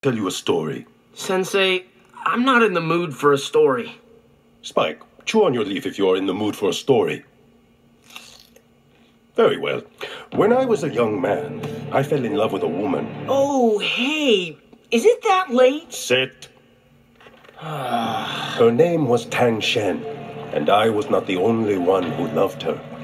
tell you a story. Sensei, I'm not in the mood for a story. Spike, chew on your leaf if you're in the mood for a story. Very well. When I was a young man, I fell in love with a woman. Oh, hey, is it that late? Sit. Her name was Tang Shen, and I was not the only one who loved her.